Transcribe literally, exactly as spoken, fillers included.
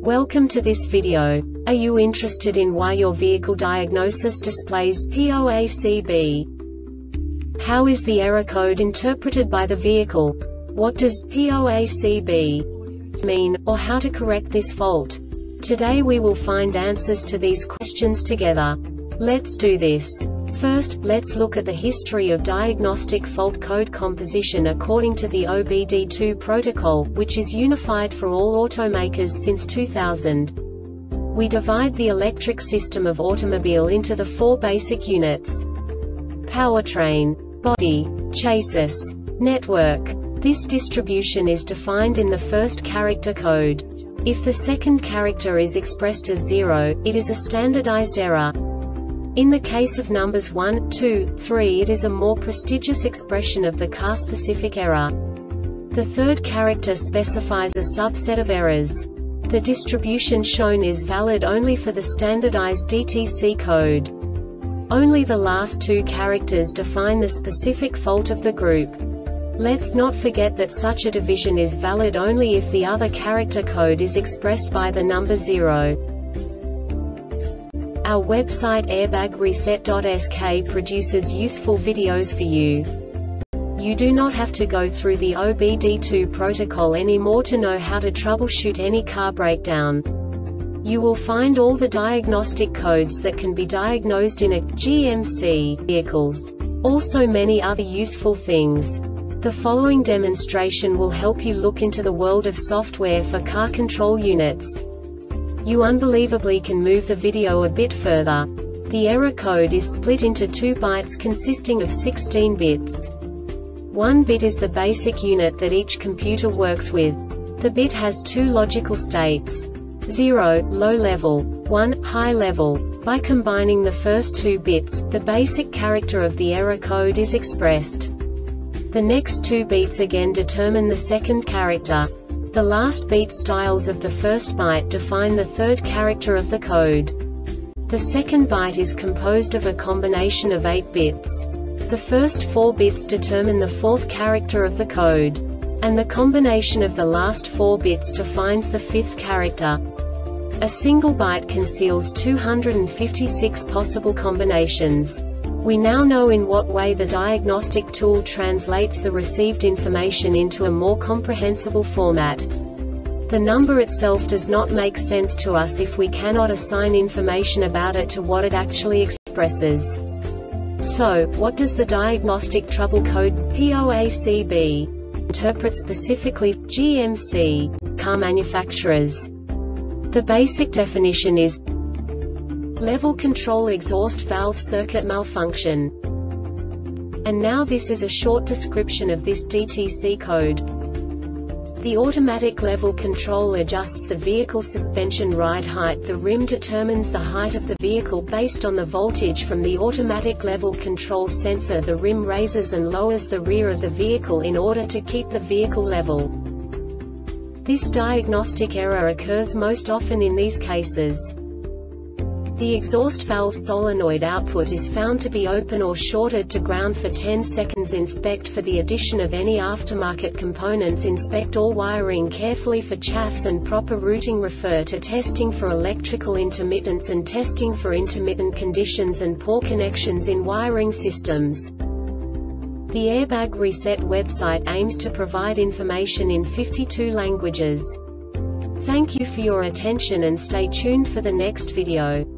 Welcome to this video. Are you interested in why your vehicle diagnosis displays P O A C B? How is the error code interpreted by the vehicle? What does P O A C B mean, or how to correct this fault? Today we will find answers to these questions together. Let's do this. First, let's look at the history of diagnostic fault code composition according to the O B D two protocol, which is unified for all automakers since two thousand. We divide the electric system of automobile into the four basic units: powertrain, body, chassis, network. This distribution is defined in the first character code. If the second character is expressed as zero, it is a standardized error. In the case of numbers one, two, three, it is a more prestigious expression of the car-specific error. The third character specifies a subset of errors. The distribution shown is valid only for the standardized D T C code. Only the last two characters define the specific fault of the group. Let's not forget that such a division is valid only if the other character code is expressed by the number zero. Our website airbag reset dot S K produces useful videos for you. You do not have to go through the O B D two protocol anymore to know how to troubleshoot any car breakdown. You will find all the diagnostic codes that can be diagnosed in a G M C vehicles. Also many other useful things. The following demonstration will help you look into the world of software for car control units. You unbelievably can move the video a bit further. The error code is split into two bytes consisting of sixteen bits. One bit is the basic unit that each computer works with. The bit has two logical states: zero, low level, one, high level. By combining the first two bits, the basic character of the error code is expressed. The next two bits again determine the second character. The last beat styles of the first byte define the third character of the code. The second byte is composed of a combination of eight bits. The first four bits determine the fourth character of the code. And the combination of the last four bits defines the fifth character. A single byte conceals two hundred fifty-six possible combinations. We now know in what way the diagnostic tool translates the received information into a more comprehensible format. The number itself does not make sense to us if we cannot assign information about it to what it actually expresses. So, what does the diagnostic trouble code P O A C B interpret specifically for G M C car manufacturers? The basic definition is level control exhaust valve circuit malfunction. And now this is a short description of this D T C code. The automatic level control adjusts the vehicle suspension ride height. The rim determines the height of the vehicle based on the voltage from the automatic level control sensor. The rim raises and lowers the rear of the vehicle in order to keep the vehicle level. This diagnostic error occurs most often in these cases: the exhaust valve solenoid output is found to be open or shorted to ground for ten seconds. Inspect for the addition of any aftermarket components. Inspect all wiring carefully for chaffs and proper routing. Refer to testing for electrical intermittence and testing for intermittent conditions and poor connections in wiring systems. The Airbag Reset website aims to provide information in fifty-two languages. Thank you for your attention and stay tuned for the next video.